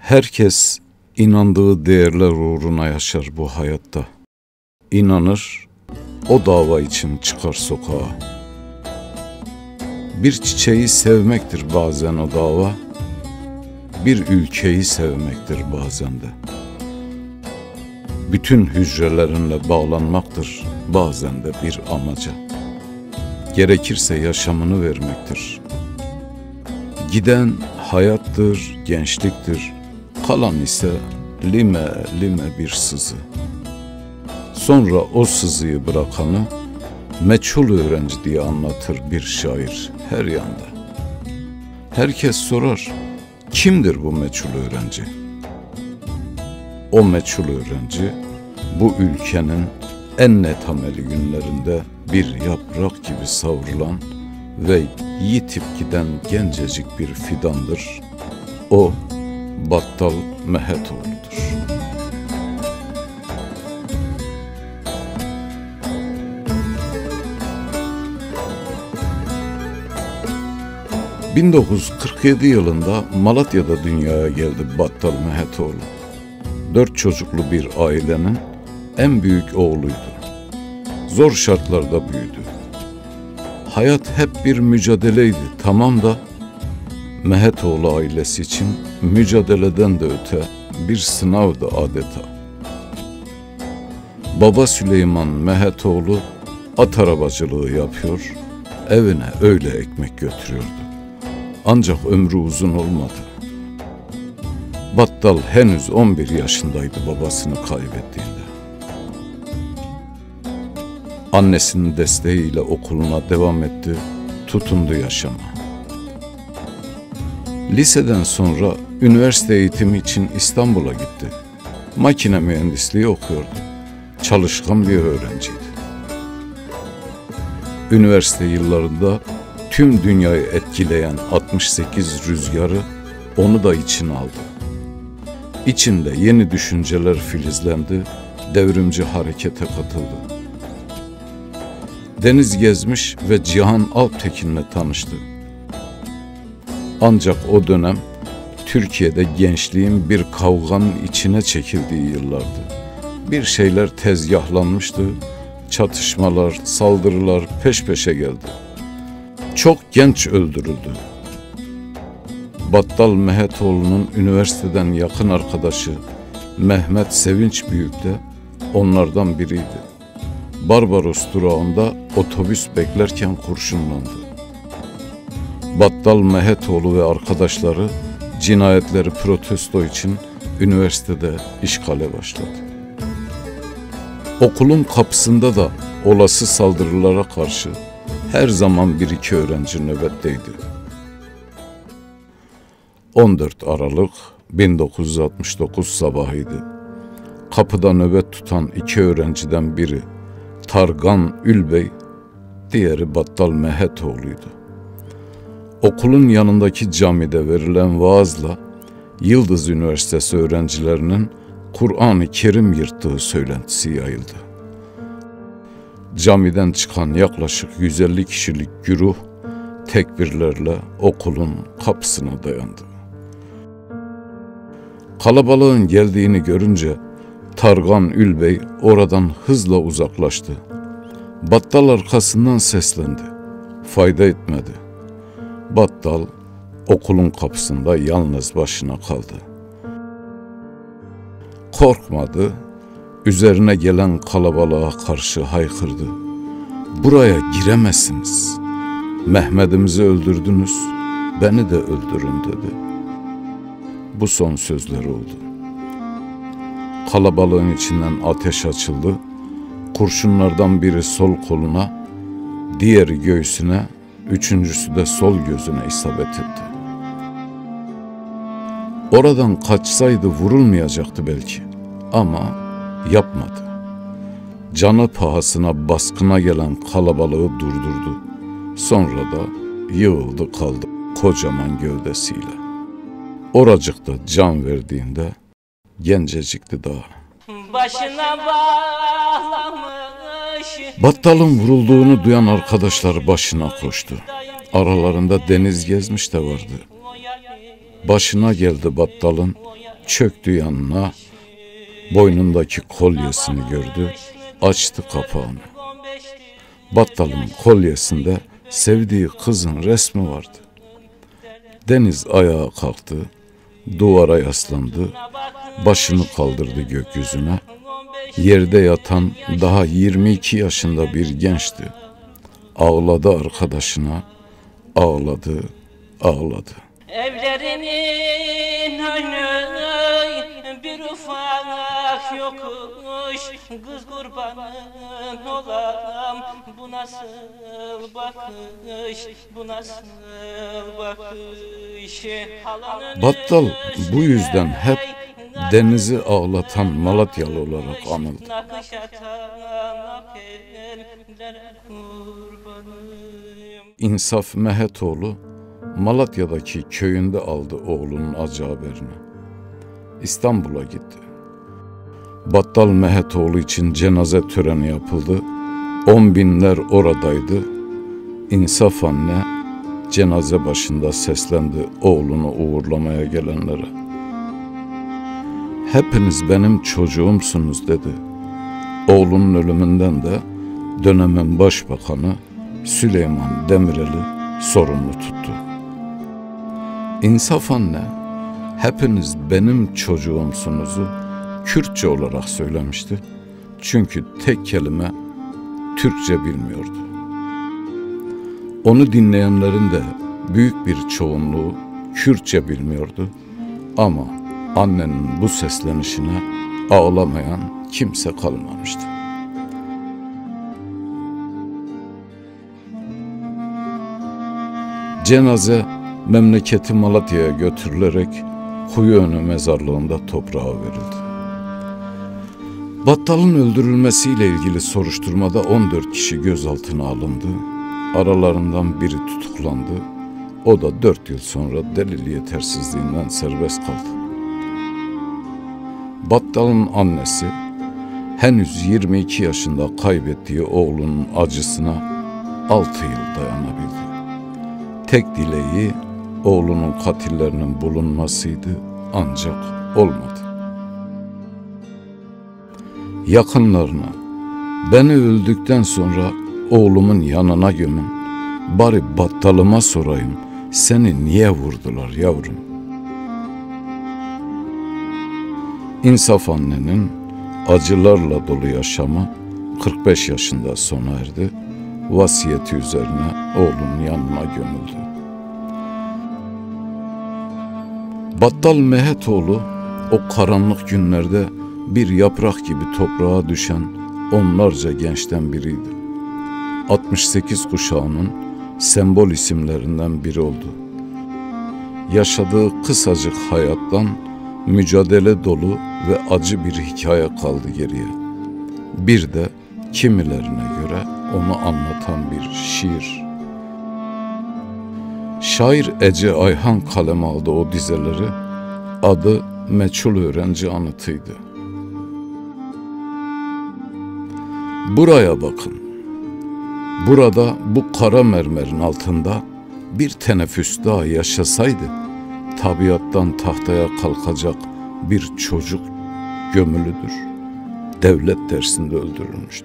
Herkes inandığı değerler uğruna yaşar bu hayatta. İnanır, o dava için çıkar sokağa. Bir çiçeği sevmektir bazen o dava, bir ülkeyi sevmektir bazen de. Bütün hücrelerinle bağlanmaktır bazen de bir amaca. Gerekirse yaşamını vermektir. Giden hayattır, gençliktir, kalan ise lime lime bir sızı. Sonra o sızıyı bırakanı meçhul öğrenci diye anlatır bir şair her yanda. Herkes sorar, kimdir bu meçhul öğrenci? O meçhul öğrenci, bu ülkenin en netameli günlerinde bir yaprak gibi savrulan ve yitip giden gencecik bir fidandır. O, Battal Mehetoğlu'dur. ...1947 yılında Malatya'da dünyaya geldi Battal Mehetoğlu. 4 çocuklu bir ailenin en büyük oğluydu. Zor şartlarda büyüdü. Hayat hep bir mücadeleydi, tamam da Mehetoğlu ailesi için mücadeleden de öte bir sınavdı adeta. Baba Süleyman Mehetoğlu at arabacılığı yapıyor, evine öyle ekmek götürüyordu. Ancak ömrü uzun olmadı. Battal henüz 11 yaşındaydı babasını kaybettiğinde. Annesinin desteğiyle okuluna devam etti, tutundu yaşama. Liseden sonra üniversite eğitimi için İstanbul'a gitti. Makine mühendisliği okuyordu. Çalışkan bir öğrenciydi. Üniversite yıllarında tüm dünyayı etkileyen 68 rüzgarı onu da içine aldı. İçinde yeni düşünceler filizlendi, devrimci harekete katıldı. Deniz gezmiş ve Cihan Alptekin'le tanıştı. Ancak o dönem Türkiye'de gençliğin bir kavganın içine çekildiği yıllardı. Bir şeyler tezgahlanmıştı, çatışmalar, saldırılar peş peşe geldi. Çok genç öldürüldü. Battal Mehetoğlu'nun üniversiteden yakın arkadaşı Mehmet Sevinç Büyük de onlardan biriydi. Barbaros durağında otobüs beklerken kurşunlandı. Battal Mehetoğlu ve arkadaşları cinayetleri protesto için üniversitede işgale başladı. Okulun kapısında da olası saldırılara karşı her zaman bir iki öğrenci nöbetteydi. 14 Aralık 1969 sabahıydı. Kapıda nöbet tutan iki öğrenciden biri Targan Ülbey, diğeri Battal Mehetoğlu'ydu. Okulun yanındaki camide verilen vaazla Yıldız Üniversitesi öğrencilerinin Kur'an-ı Kerim yırttığı söylentisi yayıldı. Camiden çıkan yaklaşık 150 kişilik güruh tekbirlerle okulun kapısına dayandı. Kalabalığın geldiğini görünce Targan Ülbey oradan hızla uzaklaştı. Battal arkasından seslendi. Fayda etmedi. Battal okulun kapısında yalnız başına kaldı. Korkmadı, üzerine gelen kalabalığa karşı haykırdı. Buraya giremezsiniz. Mehmet'imizi öldürdünüz, beni de öldürün dedi. Bu son sözler oldu. Kalabalığın içinden ateş açıldı. Kurşunlardan biri sol koluna, diğeri göğsüne, üçüncüsü de sol gözüne isabet etti. Oradan kaçsaydı vurulmayacaktı belki ama yapmadı. Canı pahasına baskına gelen kalabalığı durdurdu. Sonra da yığıldı kaldı kocaman gövdesiyle. Oracıkta can verdiğinde gencecikti daha. Başına bağlamış. Battal'ın vurulduğunu duyan arkadaşlar başına koştu. Aralarında Deniz Gezmiş de vardı. Başına geldi Battal'ın, çöktü yanına, boynundaki kolyesini gördü, açtı kapağını. Battalın kolyesinde sevdiği kızın resmi vardı. Deniz ayağa kalktı, duvara yaslandı, başını kaldırdı gökyüzüne. Yerde yatan daha 22 yaşında bir gençti. Ağladı arkadaşına, ağladı, ağladı. Evlerinin önü bir ufak yokuş, kız kurbanın olam, bu nasıl bakış, bu nasıl bakış. Battal bu yüzden hep denizi ağlatan Malatyalı olarak anıldı. İnsaf Mehetoğlu Malatya'daki köyünde aldı oğlunun acı haberini. İstanbul'a gitti. Battal Mehetoğlu için cenaze töreni yapıldı. 10 binler oradaydı. İnsaf anne cenaze başında seslendi oğlunu uğurlamaya gelenlere. Hepiniz benim çocuğumsunuz dedi. Oğlunun ölümünden de dönemin başbakanı Süleyman Demirel'i sorumlu tuttu. İnsaf anne, hepiniz benim çocuğumsunuzu Kürtçe olarak söylemişti. Çünkü tek kelime Türkçe bilmiyordu. Onu dinleyenlerin de büyük bir çoğunluğu Kürtçe bilmiyordu. Ama annenin bu seslenişine ağlamayan kimse kalmamıştı. Cenaze memleketi Malatya'ya götürülerek Kuyuönü mezarlığında toprağa verildi. Battal'ın öldürülmesiyle ilgili soruşturmada 14 kişi gözaltına alındı. Aralarından biri tutuklandı. O da 4 yıl sonra delil yetersizliğinden serbest kaldı. Battal'ın annesi henüz 22 yaşında kaybettiği oğlunun acısına 6 yıl dayanabildi. Tek dileği oğlunun katillerinin bulunmasıydı, ancak olmadı. Yakınlarına, beni öldükten sonra oğlumun yanına gömün, bari Battal'ıma sorayım, seni niye vurdular yavrum? İnsaf annenin acılarla dolu yaşamı 45 yaşında sona erdi. Vasiyeti üzerine oğlunun yanına gömüldü. Battal Mehetoğlu o karanlık günlerde bir yaprak gibi toprağa düşen onlarca gençten biriydi. 68 kuşağının sembol isimlerinden biri oldu. Yaşadığı kısacık hayattan mücadele dolu ve acı bir hikaye kaldı geriye. Bir de kimilerine göre onu anlatan bir şiir. Şair Ece Ayhan kaleme aldı o dizeleri. Adı Meçhul Öğrenci Anıtı'ydı. Buraya bakın. Burada bu kara mermerin altında bir teneffüs daha yaşasaydı, tabiattan tahtaya kalkacak bir çocuk gömülüdür. Devlet dersinde öldürülmüştü.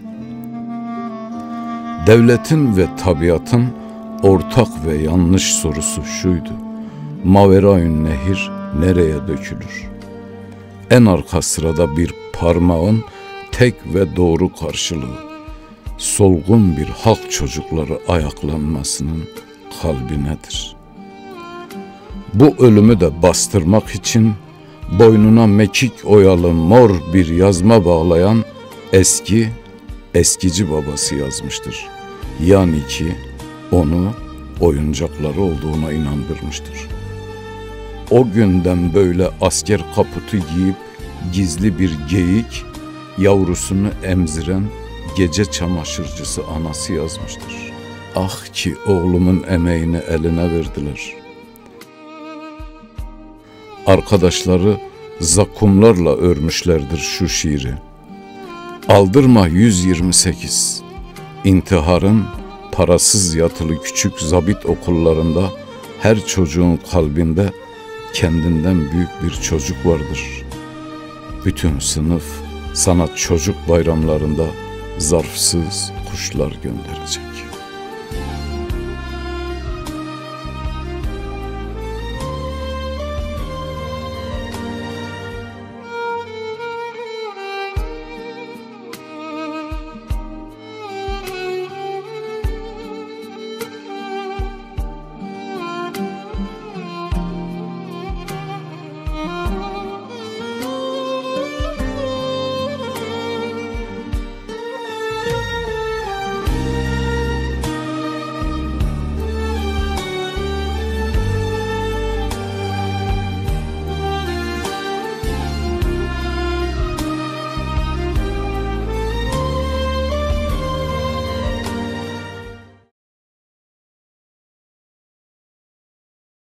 Devletin ve tabiatın ortak ve yanlış sorusu şuydu: Maverayün nehir nereye dökülür? En arka sırada bir parmağın tek ve doğru karşılığı, solgun bir halk çocukları ayaklanmasının kalbinedir. Bu ölümü de bastırmak için boynuna mekik oyalı mor bir yazma bağlayan eskici babası yazmıştır. Yani ki onu oyuncakları olduğuna inandırmıştır. O günden böyle asker kaputu giyip gizli bir geyik yavrusunu emziren gece çamaşırcısı anası yazmıştır. Ah ki oğlumun emeğini eline verdiler. Arkadaşları zakkumlarla örmüşlerdir şu şiiri. Aldırma 128. İntiharın parasız yatılı küçük zabit okullarında her çocuğun kalbinde kendinden büyük bir çocuk vardır. Bütün sınıf sana çocuk bayramlarında zarfsız kuşlar gönderecek.